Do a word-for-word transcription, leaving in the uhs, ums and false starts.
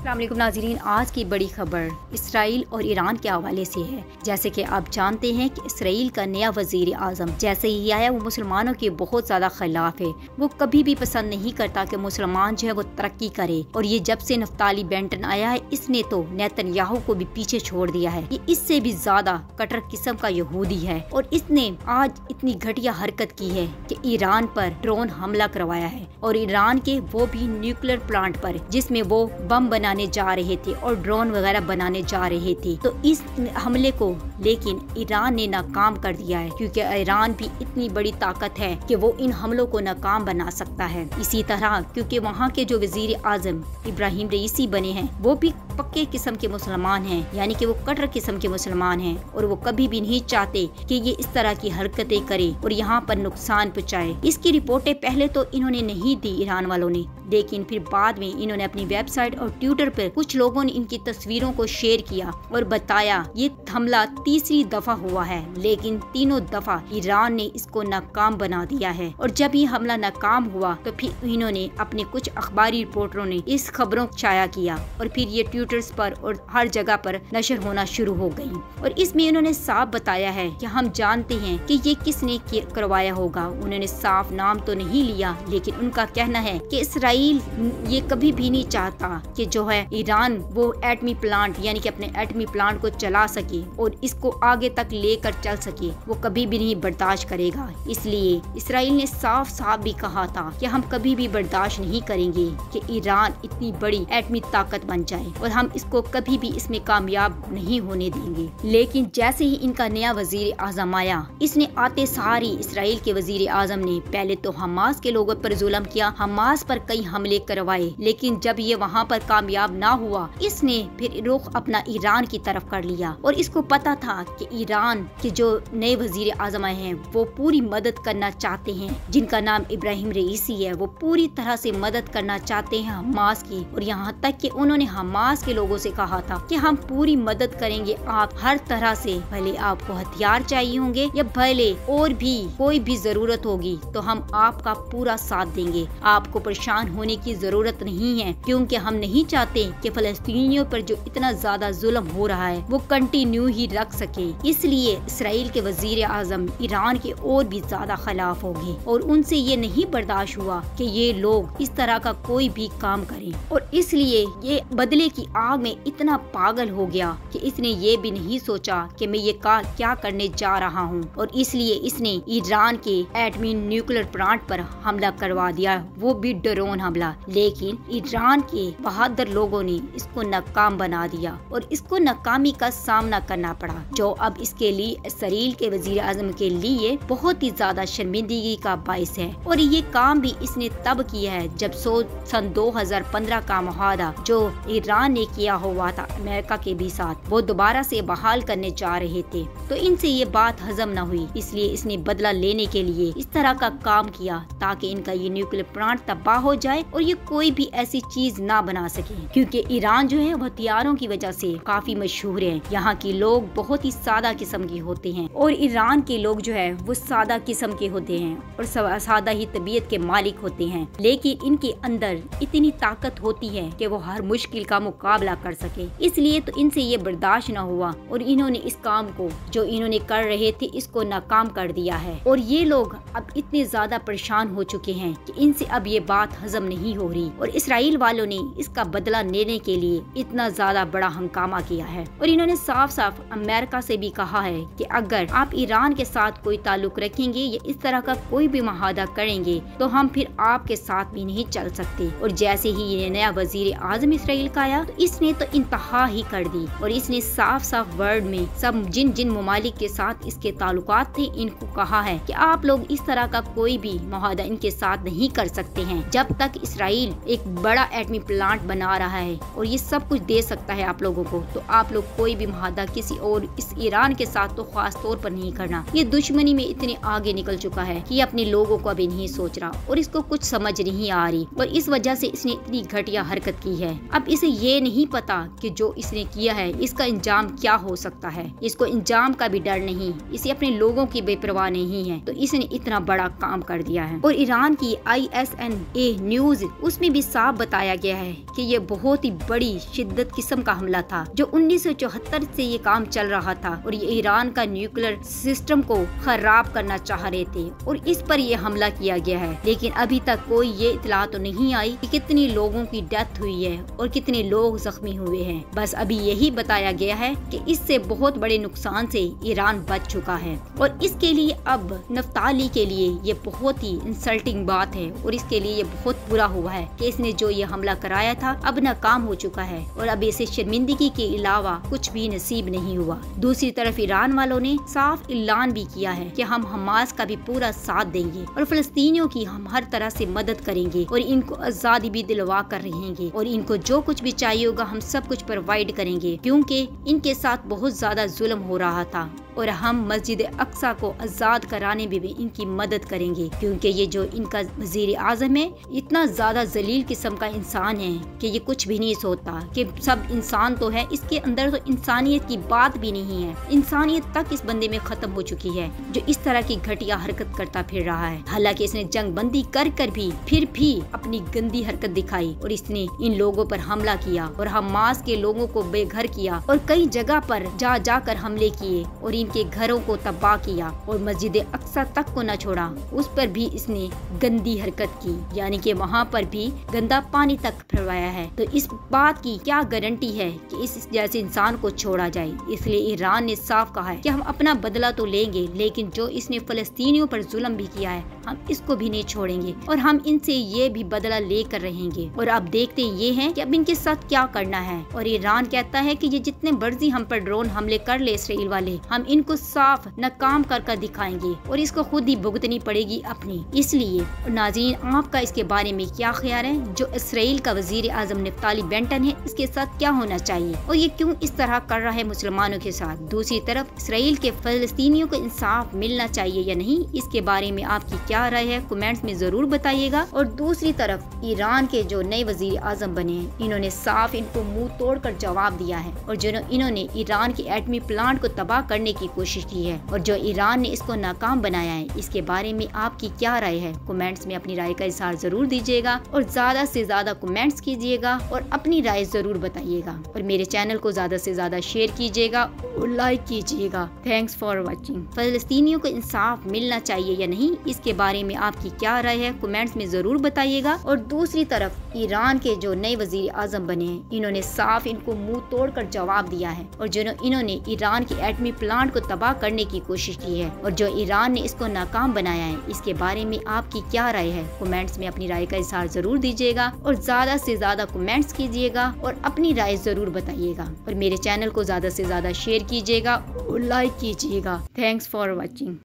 अस्सलाम वालेकुम नाज़रीन, आज की बड़ी खबर इसराइल और ईरान के हवाले से है। जैसे कि आप जानते हैं कि इसराइल का नया वजीर आज़म जैसे ही आया वो मुसलमानों के बहुत ज़्यादा खिलाफ है। वो कभी भी पसंद नहीं करता कि मुसलमान जो है वो तरक्की करे। और ये जब से नफ्ताली बेंटन आया है इसने तो नेतन्याहू को भी पीछे छोड़ दिया है। ये इससे भी ज्यादा कट्टर किस्म का यहूदी है और इसने आज इतनी घटिया हरकत की है कि ईरान पर ड्रोन हमला करवाया है और ईरान के वो भी न्यूक्लियर प्लांट पर, जिसमें वो बम बनाने जा रहे थे और ड्रोन वगैरह बनाने जा रहे थे। तो इस हमले को लेकिन ईरान ने नाकाम कर दिया है, क्योंकि ईरान भी इतनी बड़ी ताकत है कि वो इन हमलों को नाकाम बना सकता है। इसी तरह क्योंकि वहाँ के जो वजीर आजम इब्राहिम रईसी बने हैं वो भी पक्के किस्म के मुसलमान हैं, यानी कि वो कट्टर किस्म के मुसलमान हैं और वो कभी भी नहीं चाहते कि ये इस तरह की हरकतें करे और यहाँ पर नुकसान पहुँचाए। इसकी रिपोर्टें पहले तो इन्होंने नहीं दी ईरान वालों ने, लेकिन फिर बाद में इन्होंने अपनी वेबसाइट और ट्विटर पर कुछ लोगों ने इनकी तस्वीरों को शेयर किया और बताया ये हमला तीसरी दफा हुआ है, लेकिन तीनों दफा ईरान ने इसको नाकाम बना दिया है। और जब ये हमला नाकाम हुआ तो फिर इन्होंने अपने कुछ अखबारी रिपोर्टरों ने इस खबरों को शाया किया और फिर ये ट्विटर्स पर और हर जगह पर नशर होना शुरू हो गई। और इसमें इन्होंने साफ बताया है कि हम जानते हैं कि ये किसने करवाया होगा। उन्होंने साफ नाम तो नहीं लिया, लेकिन उनका कहना है कि इसराइल ये कभी भी नहीं चाहता कि जो है ईरान वो एटमी प्लांट यानी कि अपने एटमी प्लांट को चला सके और इसको आगे तक लेकर चल सके, वो कभी भी नहीं बर्दाश्त करेगा। इसलिए इसराइल ने साफ साफ भी कहा था कि हम कभी भी बर्दाश्त नहीं करेंगे कि ईरान इतनी बड़ी एटमी ताकत बन जाए और हम इसको कभी भी इसमें कामयाब नहीं होने देंगे। लेकिन जैसे ही इनका नया वजीर आजम आया, इसने आते सारी इसराइल के वजीर आजम ने पहले तो हमास के लोगों पर जुल्म किया, हमास पर कई हमले करवाए, लेकिन जब ये वहाँ पर कामयाब ना हुआ इसने फिर रुख अपना ईरान की तरफ कर लिया। और इसको पता था कि ईरान के जो नए वजीर आजम आए हैं वो पूरी मदद करना चाहते हैं, जिनका नाम इब्राहिम रईसी है, वो पूरी तरह से मदद करना चाहते हैं हमास की। और यहाँ तक कि उन्होंने हमास के लोगों से कहा था कि हम पूरी मदद करेंगे आप हर तरह से, भले आपको हथियार चाहिए होंगे या भले और भी कोई भी जरूरत होगी तो हम आपका पूरा साथ देंगे। आपको परेशान होने की जरूरत नहीं है, क्योंकि हम नहीं चाहते कि फलस्तीनियों पर जो इतना ज्यादा जुल्म हो रहा है वो कंटिन्यू ही रख सके। इसलिए इसराइल के वजीर आजम ईरान के और भी ज्यादा खिलाफ हो गए और उनसे ये नहीं बर्दाश्त हुआ कि ये लोग इस तरह का कोई भी काम करें। और इसलिए ये बदले की आग में इतना पागल हो गया कि इसने ये भी नहीं सोचा कि मैं ये का क्या करने जा रहा हूँ, और इसलिए इसने ईरान के एटमी न्यूक्लियर प्लांट पर हमला करवा दिया, वो भी ड्रोन हमला। लेकिन ईरान के बहादुर लोगों ने इसको नाकाम बना दिया और इसको नाकामी का सामना करना पड़ा, जो अब इसके लिए इसराइल के वजीर आजम के लिए बहुत ही ज्यादा शर्मिंदगी का बाइस है। और ये काम भी इसने तब किया है जब सो सन दो हजार पंद्रह का मुआहदा जो ईरान ने किया हुआ था अमेरिका के भी साथ, वो दोबारा से बहाल करने जा रहे थे। तो इनसे ये बात हजम न हुई, इसलिए इसने बदला लेने के लिए इस तरह का काम किया ताकि इनका ये न्यूक्लियर प्लांट तबाह हो जाए और ये कोई भी ऐसी चीज ना बना सके। क्योंकि ईरान जो है वो हथियारों की वजह से काफी मशहूर है। यहाँ के लोग बहुत ही सादा किस्म के होते हैं और ईरान के लोग जो है वो सादा किस्म के होते हैं और सादा ही तबीयत के मालिक होते हैं, लेकिन इनके अंदर इतनी ताकत होती है कि वो हर मुश्किल का मुकाबला कर सके। इसलिए तो इनसे ये बर्दाश्त न हुआ और इन्होंने इस काम को जो इन्होंने कर रहे थे इसको नाकाम कर दिया है। और ये लोग अब इतने ज्यादा परेशान हो चुके हैं कि इनसे अब ये बात हजम नहीं हो रही और इसराइल वालों ने इसका बदला लेने के लिए इतना ज्यादा बड़ा हंगामा किया है। और इन्होंने साफ साफ अमेरिका से भी कहा है कि अगर आप ईरान के साथ कोई ताल्लुक रखेंगे या इस तरह का कोई भी मुआहदा करेंगे तो हम फिर आपके साथ भी नहीं चल सकते। और जैसे ही ये नया वजीर आजम इसराइल का आया तो इसने तो इंतहा ही कर दी और इसने साफ साफ वर्ड में सब जिन जिन ममालिक के साथ इसके ताल्लुकात थे इनको कहा है कि आप लोग इस तरह का कोई भी मुआहदा इनके साथ नहीं कर सकते हैं जब तक इसराइल एक बड़ा एटमी प्लांट बना रहा है और ये सब कुछ दे सकता है आप लोगों को। तो आप लोग कोई भी मुआहदा किसी और इस ईरान के साथ तो खास तौर पर नहीं करना। ये दुश्मनी में इतने आगे निकल चुका है कि अपने लोगों को अभी नहीं सोच रहा और इसको कुछ समझ नहीं आ रही और इस वजह से इसने इतनी घटिया हरकत की है। अब इसे ये नहीं पता कि जो इसने किया है इसका इंजाम क्या हो सकता है। इसको इंजाम का भी डर नहीं, इसे अपने लोगों की बेपरवाह नहीं है, तो इसने इतना बड़ा काम कर दिया है। और ईरान की I S N A news, उसमें भी साफ बताया गया है कि ये बहुत ही बड़ी शिद्दत किस्म का हमला था, जो उन्नीस सौ चौहत्तर से ये काम चल रहा था और ये ईरान का न्यूक्लियर सिस्टम को खराब करना चाह रहे थे और इस पर ये हमला किया गया है। लेकिन अभी तक कोई ये इत्तला तो नहीं आई कि कितनी लोगों की डेथ हुई है और कितने लोग जख्मी हुए हैं। बस अभी यही बताया गया है कि इससे बहुत बड़े नुकसान से ईरान बच चुका है और इसके लिए अब नफ्ताली के लिए ये बहुत ही इंसल्टिंग बात है और इसके लिए ये बहुत बुरा हुआ है कि इसने जो ये हमला कराया था अब नाकाम हो चुका है और अब इसे शर्मिंदगी के अलावा कुछ भी नसीब नहीं हुआ। दूसरी तरफ ईरान वालों ने साफ ऐलान भी किया है कि हम हमास का भी पूरा साथ देंगे और फलस्तीनियों की हम हर तरह से मदद करेंगे और इनको आजादी भी दिलवा कर रहेंगे और इनको जो कुछ भी चाहिए होगा हम सब कुछ प्रोवाइड करेंगे, क्योंकि इनके साथ बहुत ज्यादा जुल्म हो रहा था और हम मस्जिद अक्सा को आजाद कराने में भी इनकी मदद करेंगे, क्योंकि ये जो इनका वजीर आजम है इतना ज्यादा जलील किस्म का इंसान है कि ये कुछ भी नहीं सोचता कि सब इंसान तो है, इसके अंदर तो इंसानियत की बात भी नहीं है। इंसानियत तक इस बंदे में खत्म हो चुकी है जो इस तरह की घटिया हरकत करता फिर रहा है। हालांकि इसने जंग बंदी कर कर भी फिर भी अपनी गंदी हरकत दिखाई और इसने इन लोगों पर हमला किया और हमास के लोगों को बेघर किया और कई जगह पर जा जाकर हमले किए और इनके घरों को तबाह किया और मस्जिद अक्सा तक को न छोड़ा, उस पर भी इसने गंदी हरकत की, यानी कि वहाँ पर भी गंदा पानी तक फैलाया है। तो इस बात की क्या गारंटी है कि इस जैसे इंसान को छोड़ा जाए। इसलिए ईरान ने साफ कहा है कि हम अपना बदला तो लेंगे, लेकिन जो इसने फलस्तीनियों पर जुल्म भी किया है हम इसको भी नहीं छोड़ेंगे और हम इनसे ये भी बदला लेकर रहेंगे। और अब देखते ये हैं कि अब इनके साथ क्या करना है। और ईरान कहता है कि ये जितने मर्जी हम पर ड्रोन हमले कर ले इसराइल वाले, हम इनको साफ नाकाम कर कर दिखाएंगे और इसको खुद ही भुगतनी पड़ेगी अपनी। इसलिए नाज़रीन, आपका इसके बारे में क्या ख्याल है? जो इसराइल का वजीर आजम नफ्ताली बेंटन है, इसके साथ क्या होना चाहिए और ये क्यों इस तरह कर रहा है मुसलमानों के साथ? दूसरी तरफ इसराइल के फलस्तीनियों को इंसाफ मिलना चाहिए या नहीं, इसके बारे में आपकी क्या राय है? कमेंट्स में जरूर बताइएगा। और दूसरी तरफ ईरान के जो नए वजीर आजम बने हैं, इन्होंने साफ इनको मुंह तोड़कर जवाब दिया है और जो इन्होंने ईरान के एटमी प्लांट को तबाह करने की कोशिश की है और जो ईरान ने इसको नाकाम बनाया है, इसके बारे में आपकी क्या राय है? कमेंट्स में अपनी राय का इजहार जरूर दीजिएगा और ज्यादा से ज्यादा कमेंट्स कीजिएगा और अपनी राय जरूर बताइएगा और मेरे चैनल को ज्यादा से ज्यादा शेयर कीजिएगा और लाइक कीजिएगा। Thanks for watching. फलस्तीनियों को इंसाफ मिलना चाहिए या नहीं, इसके बारे में आपकी क्या राय है? कमेंट्स में जरूर बताइएगा। और दूसरी तरफ ईरान के जो नए वजीर आजम बने हैं, इन्होंने साफ इनको मुंह तोड़कर जवाब दिया है और जो इन्होंने ईरान के एटमी प्लांट को तबाह करने की कोशिश की है और जो ईरान ने इसको नाकाम बनाया है, इसके बारे में आपकी क्या राय है? कमेंट्स में अपनी राय का इजहार जरूर दीजिएगा और ज्यादा से ज्यादा कमेंट्स कीजिएगा और अपनी राय जरूर बताइएगा और मेरे चैनल को ज्यादा से ज्यादा शेयर कीजिएगा और लाइक कीजिएगा। Thanks for watching.